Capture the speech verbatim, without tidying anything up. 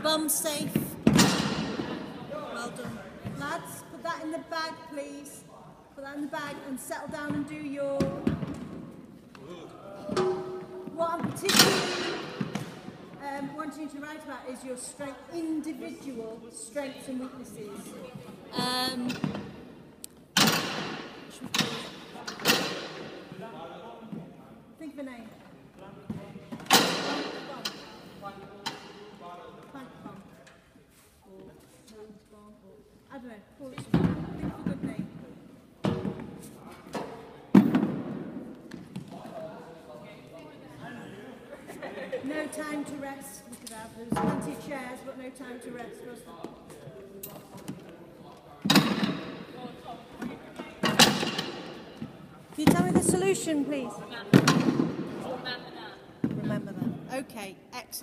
bum safe. Well done. Lads, put that in the bag, please. Put that in the bag and settle down and do your... What I'm particularly um, wanting to write about is your strength, individual strengths and weaknesses. Um, think of a name. I don't know, call it something. Think of a good name. No time to rest, we could have. There's plenty of chairs, but no time to rest, was there? Can you tell me the solution, please? Remember that. Remember that. Okay, excellent.